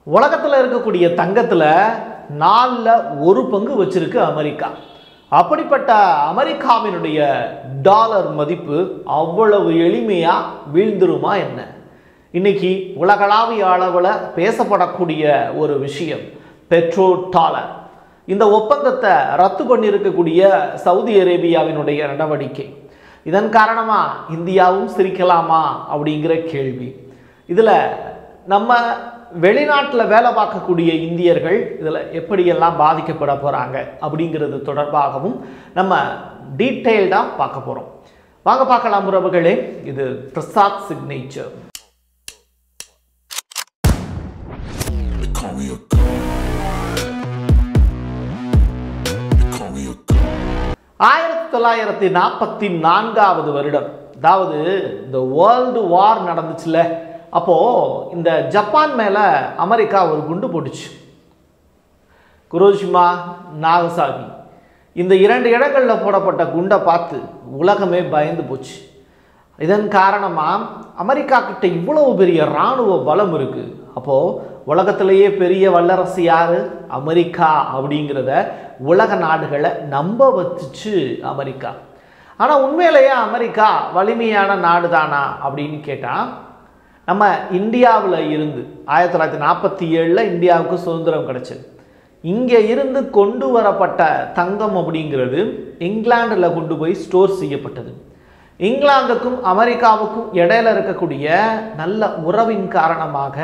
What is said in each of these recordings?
உலகத்தில் இருக்கக்கூடிய தங்கத்தில் 4 பங்கு வச்சிருக்கு அமெரிக்கா. அப்படிப்பட்ட அமெரிக்காவினுடைய டாலர் மதிப்பு அவ்வளவு எளிமையாக வீழ்ந்துருமா என்ன? இன்னைக்கு உலகளாவிய அளவில் பேசப்படக்கூடிய ஒரு விஷயம் பெட்ரோ டாலர். இந்த ஒப்பந்தத்தை ரத்து பண்ணியிருக்கக்கூடிய சவுதி அரேபியாவினுடைய நடவடிக்கை. இதன் காரணமாக இந்தியாவும் சிரிக்கலாமா அப்படிங்கிற கேள்வி. இதில் நம்ம வெளிநாட்டில் வேலை பார்க்கக்கூடிய இந்தியர்கள் இதில் எப்படியெல்லாம் பாதிக்கப்பட போகிறாங்க அப்படிங்கிறது தொடர்பாகவும் நம்ம டீட்டெயில்டாக பார்க்க போகிறோம். வாங்க பார்க்கலாம் உறவுகளே. இது பிரசாத் சிக்னேச்சர். ஆயிரத்தி 1944 வருடம், அதாவது இந்த வேர்ல்டு வார் நடந்துச்சுல, அப்போது இந்த ஜப்பான் மேலே அமெரிக்கா ஒரு குண்டு போட்டுச்சு. குரோஷிமா, நாகசாகி இந்த 2 இடங்களில் போடப்பட்ட குண்டை பார்த்து உலகமே பயந்து போச்சு. இதன் காரணமாக அமெரிக்கா கிட்ட இவ்வளவு பெரிய இராணுவ பலம் இருக்குது. அப்போது உலகத்திலேயே பெரிய வல்லரசு யார்? அமெரிக்கா அப்படிங்கிறத உலக நாடுகளை நம்ப வச்சுச்சு அமெரிக்கா. ஆனால் உண்மையிலேயே அமெரிக்கா வலிமையான நாடு தானா அப்படின்னு கேட்டால், நம்ம இந்தியாவில் இருந்து 1947 இந்தியாவுக்கு சுதந்திரம் கிடைச்சது. இங்கே இருந்து கொண்டு வரப்பட்ட தங்கம் அப்படிங்கிறது இங்கிலாந்தில் கொண்டு போய் ஸ்டோர் செய்யப்பட்டது. இங்கிலாந்துக்கும் அமெரிக்காவுக்கும் இடையில இருக்கக்கூடிய நல்ல உறவின் காரணமாக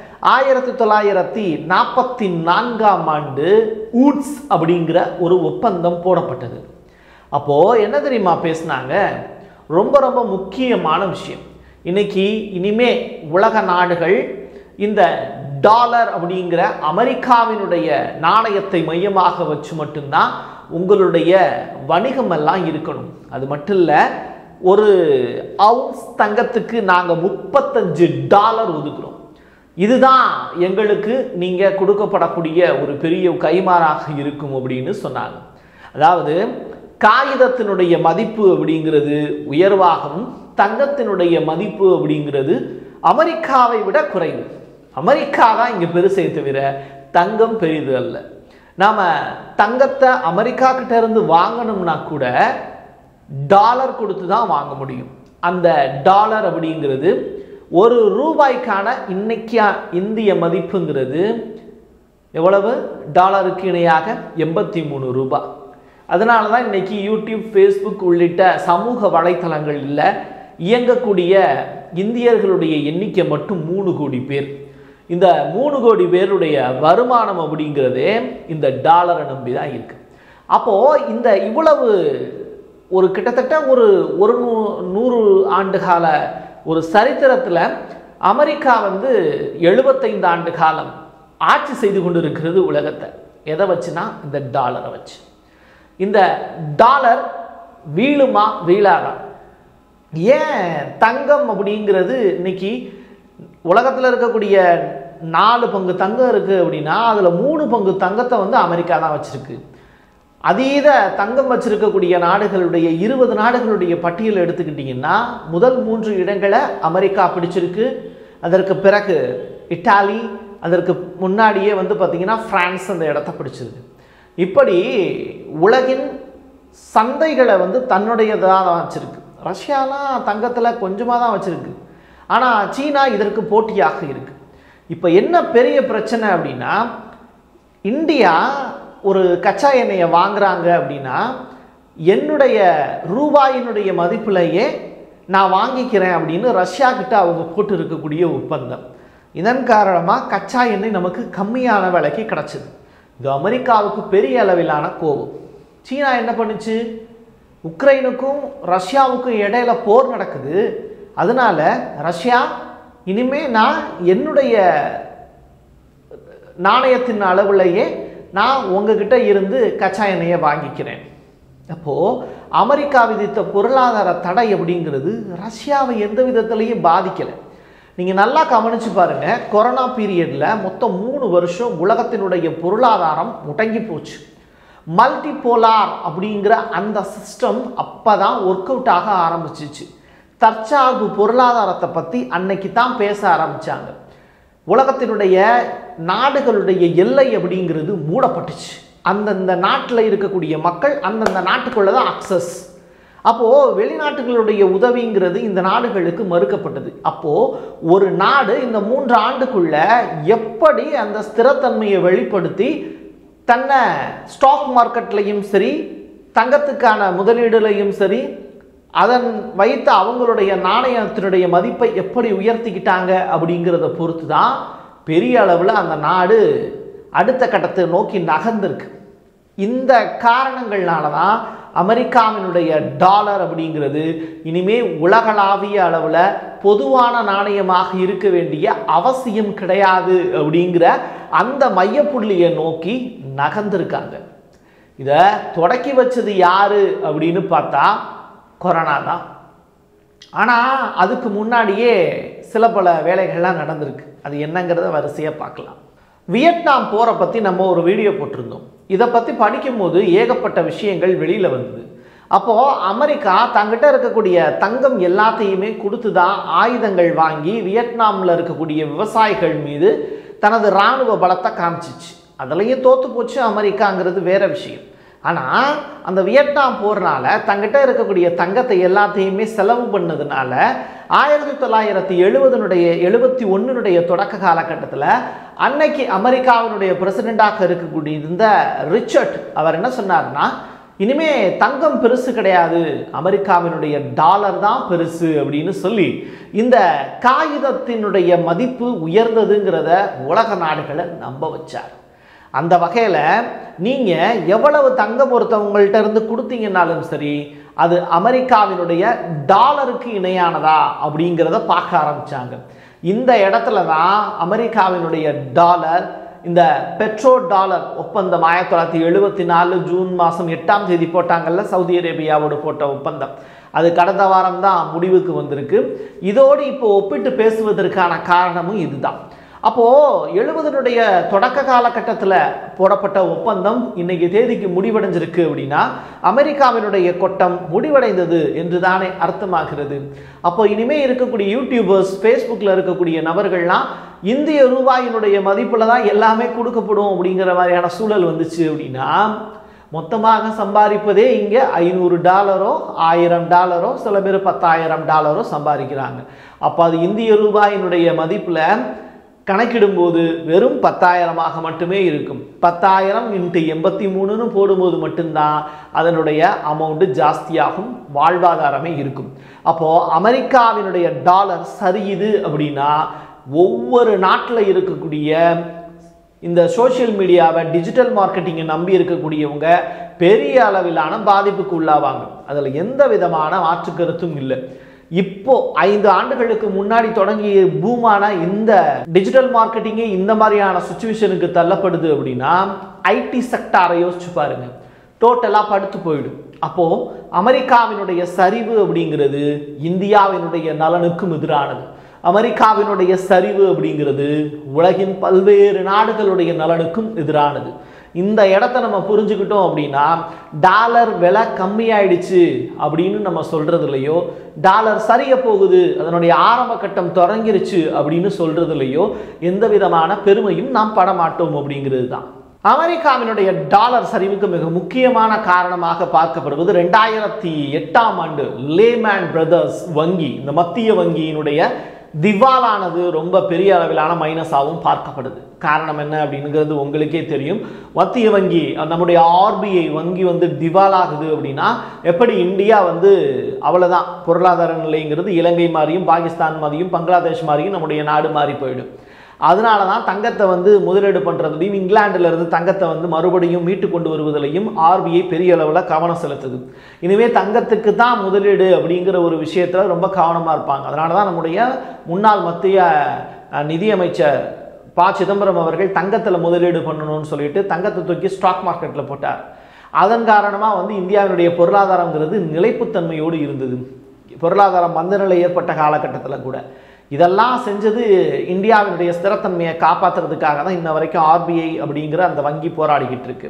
1944 ஊட்ஸ் அப்படிங்கிற ஒரு ஒப்பந்தம் போடப்பட்டது. அப்போது என்ன தெரியுமா பேசினாங்க? ரொம்ப ரொம்ப முக்கியமான விஷயம். இன்னைக்கு இனிமே உலக நாடுகள் இந்த டாலர் அப்படிங்கிற அமெரிக்காவினுடைய நாணயத்தை மையமாக வச்சு மட்டும்தான் உங்களுடைய வணிகம் எல்லாம் இருக்கணும். அது மட்டும் இல்லை, ஒரு அவுன்ஸ் தங்கத்துக்கு நாங்கள் $35 ஒதுக்குறோம். இதுதான் எங்களுக்கு நீங்கள் கொடுக்கப்படக்கூடிய ஒரு பெரிய கைமாறாக இருக்கும் அப்படின்னு சொன்னாங்க. அதாவது காகிதத்தினுடைய மதிப்பு அப்படிங்கிறது உயர்வாகவும் தங்கத்தினுடைய மதிப்பு அப்படிங்கிறது அமெரிக்காவை விட குறைவு. அமெரிக்கா தான் இங்கே பெருசை தவிர தங்கம் பெரிது அல்ல. நாம் தங்கத்தை அமெரிக்கா கிட்ட இருந்து வாங்கணும்னா கூட டாலர் கொடுத்து தான் வாங்க முடியும். அந்த டாலர் அப்படிங்கிறது ஒரு ரூபாய்க்கான இன்னைக்கு இந்திய மதிப்புங்கிறது எவ்வளவு? டாலருக்கு இணையாக 83 ரூபாய். அதனால தான் இன்னைக்கு யூடியூப், ஃபேஸ்புக் உள்ளிட்ட சமூக வலைத்தளங்களில் இயங்கக்கூடிய இந்தியர்களுடைய எண்ணிக்கை மட்டும் 3 கோடி பேர். இந்த 3 கோடி பேருடைய வருமானம் அப்படிங்கிறதே இந்த டாலரை நம்பி தான் இருக்கு. அப்போது இந்த இவ்வளவு ஒரு கிட்டத்தட்ட ஒரு 100 ஆண்டு கால ஒரு சரித்திரத்தில் அமெரிக்கா 75 ஆண்டு காலம் ஆட்சி செய்து கொண்டு இருக்கிறது உலகத்தை. எதை வச்சுனா இந்த டாலரை வச்சு. இந்த டாலர் வீழுமா வீழாதா? ஏன் தங்கம் அப்படிங்கிறது இன்னைக்கு உலகத்தில் இருக்கக்கூடிய 4 பங்கு தங்கம் இருக்குது அப்படின்னா அதில் 3 பங்கு தங்கத்தை அமெரிக்கா தான் வச்சுருக்கு. அதீத தங்கம் வச்சிருக்கக்கூடிய நாடுகளுடைய 20 நாடுகளுடைய பட்டியல் எடுத்துக்கிட்டிங்கன்னா முதல் 3 இடங்களை அமெரிக்கா பிடிச்சிருக்கு. அதற்கு பிறகு இட்டாலி, அதற்கு முன்னாடியே பார்த்திங்கன்னா பிரான்ஸ் அந்த இடத்த பிடிச்சிருக்கு. இப்படி உலகின் சந்தைகளை தன்னுடையதாக தான் வச்சுருக்கு. ரஷ்யாலாம் தங்கத்தில் கொஞ்சமாக தான் வச்சுருக்கு. ஆனால் சீனா இதற்கு போட்டியாக இருக்குது. இப்போ என்ன பெரிய பிரச்சனை அப்படின்னா, இந்தியா ஒரு கச்சா எண்ணெயை வாங்குறாங்க அப்படின்னா என்னுடைய ரூபாயினுடைய மதிப்பிலேயே நான் வாங்கிக்கிறேன் அப்படின்னு ரஷ்யா கிட்ட அவங்க போட்டு இருக்கக்கூடிய ஒப்பந்தம். இதன் காரணமாக கச்சா எண்ணெய் நமக்கு கம்மியான விலைக்கு கிடச்சிது. இது அமெரிக்காவுக்கு பெரிய அளவிலான கோபம். சீனா என்ன பண்ணுச்சு? உக்ரைனுக்கும் ரஷ்யாவுக்கும் இடையில போர் நடக்குது. அதனால ரஷ்யா இனிமே நான் என்னுடைய நாணயத்தின் அளவுலையே நான் உங்ககிட்ட இருந்து கச்சா எண்ணெயை வாங்கிக்கிறேன். அப்போது அமெரிக்கா விதித்த பொருளாதார தடை அப்படிங்கிறது ரஷ்யாவை எந்த விதத்திலையும் பாதிக்கலை. நீங்கள் நல்லா கவனித்து பாருங்கள். கொரோனா பீரியடில் மொத்தம் 3 வருஷம் உலகத்தினுடைய பொருளாதாரம் முடங்கி போச்சு. மல்டிபோலார் அப்படிங்கிற அந்த சிஸ்டம் அப்போ தான் ஒர்க் அவுட் ஆக ஆரம்பிச்சிச்சு. தற்சார்பு பொருளாதாரத்தை பற்றி அன்னைக்கு தான் பேச ஆரம்பித்தாங்க. உலகத்தினுடைய நாடுகளுடைய எல்லை அப்படிங்கிறது மூடப்பட்டுச்சு. அந்தந்த நாட்டில் இருக்கக்கூடிய மக்கள் அந்தந்த நாட்டுக்குள்ள தான் அக்சஸ். அப்போது வெளிநாட்டுகளுடைய உதவிங்கிறது இந்த நாடுகளுக்கு மறுக்கப்பட்டது. அப்போது ஒரு நாடு இந்த 3 ஆண்டுக்குள்ள எப்படி அந்த ஸ்திரத்தன்மையை வெளிப்படுத்தி தன்னை ஸ்டாக் மார்க்கெட்லையும் சரி, தங்கத்துக்கான முதலீடுலையும் சரி, அதன் வைத்த அவங்களுடைய நாணயத்தினுடைய மதிப்பை எப்படி உயர்த்திக்கிட்டாங்க அப்படிங்கிறத பொறுத்து தான் பெரிய அளவில் அந்த நாடு அடுத்த கட்டத்தை நோக்கி நகர்ந்திருக்கு. இந்த காரணங்கள்னால தான் அமெரிக்காவினுடைய டாலர் அப்படிங்கிறது இனிமே உலகளாவிய அளவில் பொதுவான நாணயமாக இருக்க வேண்டிய அவசியம் கிடையாது அப்படிங்கிற அந்த மையப்புள்ளியை நோக்கி நகர்ந்திருக்காங்க. இதை தொடக்கி வச்சது யாரு அப்படின்னு பார்த்தா கொரோனா தான். ஆனால் அதுக்கு முன்னாடியே சில பல வேலைகள்லாம் நடந்திருக்கு. அது என்னங்கிறத வரிசையாக பார்க்கலாம். வியட்நாம் போரை பற்றி நம்ம ஒரு வீடியோ போட்டிருந்தோம். இதை பற்றி படிக்கும்போது ஏகப்பட்ட விஷயங்கள் வெளியில் வந்தது. அப்போது அமெரிக்கா தங்கிட்ட இருக்கக்கூடிய தங்கம் எல்லாத்தையுமே கொடுத்து தான் ஆயுதங்கள் வாங்கி வியட்நாமில் இருக்கக்கூடிய விவசாயிகள் மீது தனது இராணுவ பலத்தை காமிச்சிச்சு. அதுலேயும் தோற்று போச்சு அமெரிக்காங்கிறது வேற விஷயம். ஆனால் அந்த வியட்நாம் போர்னால தங்கிட்ட இருக்கக்கூடிய தங்கத்தை எல்லாத்தையுமே செலவு பண்ணதுனால 1971 தொடக்க காலகட்டத்தில் அன்னைக்கு அமெரிக்காவினுடைய பிரசிடெண்டாக இருக்கக்கூடிய இந்த ரிச்சர்ட் அவர் என்ன சொன்னார்னா, இனிமே தங்கம் பெருசு கிடையாது, அமெரிக்காவினுடைய டாலர் தான் பெருசு அப்படின்னு சொல்லி இந்த காகிதத்தினுடைய மதிப்பு உயர்ந்ததுங்கிறத உலக நாடுகளை நம்ப வச்சார். அந்த வகையில் நீங்கள் எவ்வளவு தங்கம் ஒருத்தவங்கள்ட்ட இருந்து கொடுத்தீங்கன்னாலும் சரி, அது அமெரிக்காவினுடைய டாலருக்கு இணையானதா அப்படிங்கிறத பார்க்க ஆரம்பித்தாங்க. இந்த இடத்துல தான் அமெரிக்காவினுடைய டாலர், இந்த பெட்ரோ டாலர் ஒப்பந்தம் 1974 ஜூன் மாதம் 8ஆம் தேதி போட்டாங்கல்ல, சவுதி அரேபியாவோடு போட்ட ஒப்பந்தம், அது கடந்த வாரம் தான் முடிவுக்கு வந்திருக்கு. இதோடு இப்போ ஒப்பிட்டு பேசுவதற்கான காரணமும் இதுதான். அப்போது 70 தொடக்க காலகட்டத்தில் போடப்பட்ட ஒப்பந்தம் இன்னைக்கு தேதிக்கு முடிவடைஞ்சிருக்கு அப்படின்னா அமெரிக்காவினுடைய கொட்டம் முடிவடைந்தது என்று தானே அர்த்தமாகிறது. அப்போ இனிமேல் இருக்கக்கூடிய யூடியூபர்ஸ், ஃபேஸ்புக்கில் இருக்கக்கூடிய நபர்கள்லாம் இந்திய ரூபாயினுடைய மதிப்பில் தான் எல்லாமே கொடுக்கப்படும் அப்படிங்கிற மாதிரியான சூழல் வந்துச்சு அப்படின்னா மொத்தமாக சம்பாதிப்பதே இங்கே $500, $1000, சில பேர் $10,000 சம்பாதிக்கிறாங்க. அப்போ அது இந்திய ரூபாயினுடைய மதிப்பில் கணக்கிடும்போது வெறும் 10,000 மட்டுமே இருக்கும். 10,000 × 83 போடும்போது மட்டும்தான் அதனுடைய அமௌண்ட் ஜாஸ்தியாகும், வாழ்வாதாரமே இருக்கும். அப்போது அமெரிக்காவினுடைய டாலர் சரியுது அப்படின்னா ஒவ்வொரு நாட்டில் இருக்கக்கூடிய இந்த சோஷியல் மீடியாவை, டிஜிட்டல் மார்க்கெட்டிங்கை நம்பி இருக்கக்கூடியவங்க பெரிய அளவிலான பாதிப்புக்கு உள்ளாவாங்க. அதில் எந்த விதமான மாற்று கருத்தும் இல்லை. இப்போ 5 ஆண்டுகளுக்கு முன்னாடி தொடங்கிய பூமான இந்த டிஜிட்டல் மார்க்கெட்டிங்கே இந்த மாதிரியான சுச்சுவேஷனுக்கு தள்ளப்படுது அப்படின்னா ஐடி செக்டாரை யோசிச்சு பாருங்க, டோட்டலாக படுத்து போயிடும். அப்போ அமெரிக்காவினுடைய சரிவு அப்படிங்கிறது இந்தியாவினுடைய நலனுக்கும் எதிரானது. அமெரிக்காவினுடைய சரிவு அப்படிங்கிறது உலகின் பல்வேறு நாடுகளுடைய நலனுக்கும் எதிரானது. இந்த இடத்த நம்ம புரிஞ்சுக்கிட்டோம் அப்படின்னா டாலர் விலை கம்மியாயிடுச்சு அப்படின்னு நம்ம சொல்றது இல்லையோ, டாலர் சரிய போகுது, அதனுடைய ஆரம்ப கட்டம் தொடங்கிருச்சு அப்படின்னு சொல்றது இல்லையோ எந்த விதமான பெருமையும் நாம் படமாட்டோம் அப்படிங்கிறது தான். அமெரிக்காவினுடைய டாலர் சரிவுக்கு மிக முக்கியமான காரணமாக பார்க்கப்படுவது 2008ஆம் ஆண்டு லேமேன் பிரதர்ஸ் வங்கி, இந்த மத்திய வங்கியினுடைய திவாலானது ரொம்ப பெரிய அளவிலான மைனஸாகவும் பார்க்கப்படுது. காரணம் என்ன அப்படிங்கிறது உங்களுக்கே தெரியும். மத்திய வங்கி, நம்முடைய ஆர்பிஐ வங்கி திவாலாகுது அப்படின்னா எப்படி இந்தியா அவ்வளோதான், பொருளாதார நிலைங்கிறது இலங்கை மாதிரியும் பாகிஸ்தான் மாதிரியும் பங்களாதேஷ் மாதிரியும் நம்முடைய நாடு மாறி போயிடும். அதனால தான் தங்கத்தை முதலீடு பண்ணுறதுலையும் இங்கிலாண்டிலிருந்து தங்கத்தை மறுபடியும் மீட்டு கொண்டு வருவதிலையும் ஆர்பிஐ பெரிய அளவில் கவனம் செலுத்துது. இனிமேல் தங்கத்துக்கு தான் முதலீடு அப்படிங்கிற ஒரு விஷயத்தில் ரொம்ப கவனமாக இருப்பாங்க. அதனால தான் நம்முடைய முன்னாள் மத்திய நிதியமைச்சர் ப. சிதம்பரம் அவர்கள் தங்கத்தில் முதலீடு பண்ணணும்னு சொல்லிட்டு தங்கத்தை தூக்கி ஸ்டாக் மார்க்கெட்டில் போட்டார். அதன் காரணமாக இந்தியாவினுடைய பொருளாதாரங்கிறது நிலைப்புத்தன்மையோடு இருந்தது. பொருளாதார மந்தநிலை ஏற்பட்ட காலகட்டத்தில் கூட இதெல்லாம் செஞ்சது இந்தியாவினுடைய ஸ்திரத்தன்மையை காப்பாற்றுறதுக்காக தான் இன்ன வரைக்கும் ஆர்பிஐ அப்படிங்கிற அந்த வங்கி போராடிக்கிட்டு இருக்கு.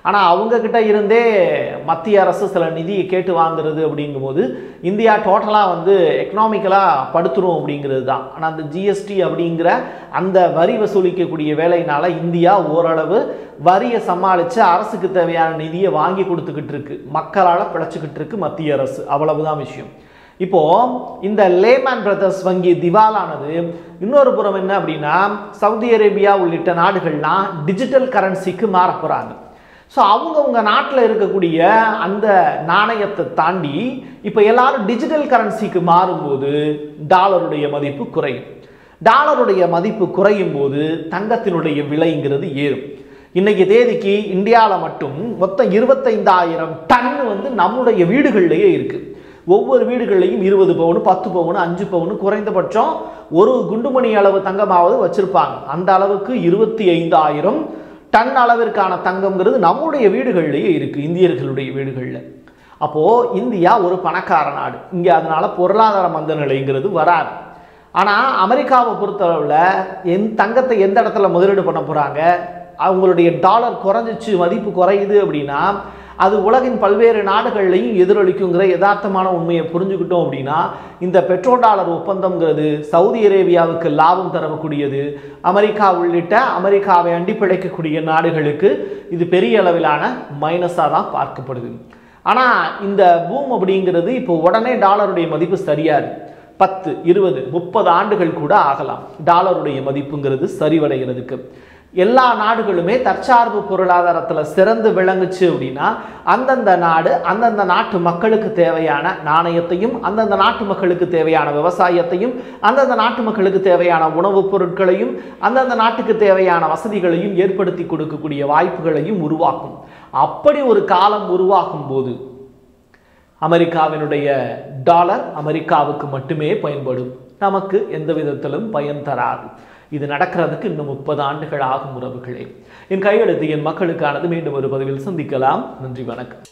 ஆனால் அவங்கக்கிட்ட இருந்தே மத்திய அரசு சில நிதியை கேட்டு வாங்குறது அப்படிங்கும்போது இந்தியா டோட்டலாக வந்து எக்கனாமிக்கலாக படுத்துரும் அப்படிங்கிறது தான். ஆனால் அந்த ஜிஎஸ்டி அப்படிங்கிற அந்த வரி வசூலிக்கக்கூடிய வேலையினால இந்தியா ஓரளவு வரியை சமாளித்து அரசுக்கு தேவையான நிதியை வாங்கி கொடுத்துக்கிட்டு இருக்கு, மக்களால் பிழைச்சிக்கிட்டு இருக்கு மத்திய அரசு. அவ்வளவுதான் விஷயம். இப்போ இந்த லேமன் பிரதர்ஸ் வங்கி திவாலானது இன்னொரு புறம் என்ன அப்படின்னா, சவுதி அரேபியா உள்ளிட்ட நாடுகள்லாம் டிஜிட்டல் கரன்சிக்கு மாற போகிறாங்க. ஸோ அவங்கவுங்க நாட்டில் இருக்கக்கூடிய அந்த நாணயத்தை தாண்டி இப்போ எல்லாரும் டிஜிட்டல் கரன்சிக்கு மாறும்போது டாலருடைய மதிப்பு குறையும். டாலருடைய மதிப்பு குறையும் போது தங்கத்தினுடைய விலைங்கிறது ஏறும். இன்னைக்கு தேதிக்கு இந்தியாவில் மட்டும் மொத்தம் 25,000 டன் வந்து நம்முடைய வீடுகள்லேயே இருக்குது. ஒவ்வொரு வீடுகள்லையும் 20 பவுன் 10 பவுன் 5 பவுன் குறைந்தபட்சம் ஒரு குண்டுமணி அளவு தங்கமாவது வச்சிருப்பாங்க. அந்த அளவுக்கு 25,000 டன் அளவிற்கான தங்கம்ங்கிறது நம்முடைய வீடுகள்லேயே இருக்குது, இந்தியர்களுடைய வீடுகளில். அப்போது இந்தியா ஒரு பணக்கார நாடு, இங்கே அதனால பொருளாதார மந்த நிலைங்கிறது வராது. ஆனால் அமெரிக்காவை பொறுத்தளவில் தங்கத்தை எந்த இடத்துல முதலீடு பண்ண போகிறாங்க, அவங்களுடைய டாலர் குறைஞ்சிச்சு மதிப்பு குறையுது அப்படின்னா அது உலகின் பல்வேறு நாடுகள்லையும் எதிரொலிக்குங்கிற யதார்த்தமான உண்மையை புரிஞ்சுக்கிட்டோம் அப்படின்னா இந்த பெட்ரோ டாலர் ஒப்பந்தம்ங்கிறது சவுதி அரேபியாவுக்கு லாபம் தரக்கூடியது. அமெரிக்கா உள்ளிட்ட அமெரிக்காவை அண்டி பிழைக்கக்கூடிய நாடுகளுக்கு இது பெரிய அளவிலான மைனஸாக தான் பார்க்கப்படுது. ஆனால் இந்த பூம் அப்படிங்கிறது இப்போ உடனே டாலருடைய மதிப்பு சரியாது. 10, 20, 30 ஆண்டுகள் கூட ஆகலாம் டாலருடைய மதிப்புங்கிறது சரிவடைகிறதுக்கு. எல்லா நாடுகளுமே தற்சார்பு பொருளாதாரத்தில் சிறந்து விளங்குச்சு அப்படின்னா அந்தந்த நாடு அந்தந்த நாட்டு மக்களுக்கு தேவையான நாணயத்தையும் அந்தந்த நாட்டு மக்களுக்கு தேவையான விவசாயத்தையும் அந்தந்த நாட்டு மக்களுக்கு தேவையான உணவுப் பொருட்களையும் அந்தந்த நாட்டுக்கு தேவையான வசதிகளையும் ஏற்படுத்தி கொடுக்கக்கூடிய வாய்ப்புகளையும் உருவாக்கும். அப்படி ஒரு காலம் உருவாக்கும் போது அமெரிக்காவினுடைய டாலர் அமெரிக்காவுக்கு மட்டுமே பயன்படும், நமக்கு எந்த விதத்திலும் பயன் தராது. இது நடக்கிறதுக்கு இன்னும் 30 ஆண்டுகள் ஆகும் உறவுகளே. என் கையெழுத்து என் மக்களுக்கானது. மீண்டும் ஒரு பதிவில் சந்திக்கலாம். நன்றி, வணக்கம்.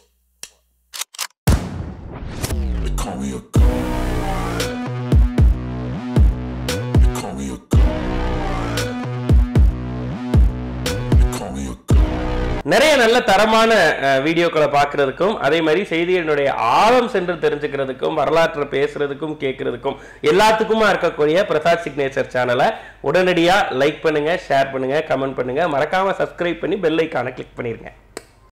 நிறைய நல்ல தரமான வீடியோக்களை பார்க்கறதுக்கும் அதே மாதிரி செய்திகளுடைய ஆழம் சென்று தெரிஞ்சுக்கிறதுக்கும் வரலாற்றை பேசுறதுக்கும் கேட்கறதுக்கும் எல்லாத்துக்குமா இருக்கக்கூடிய பிரசாத் சிக்னேச்சர் சேனலை உடனடியாக லைக் பண்ணுங்க, ஷேர் பண்ணுங்க, கமெண்ட் பண்ணுங்க, மறக்காம சப்ஸ்கிரைப் பண்ணி பெல் ஐகானை கிளிக் பண்ணிருங்க.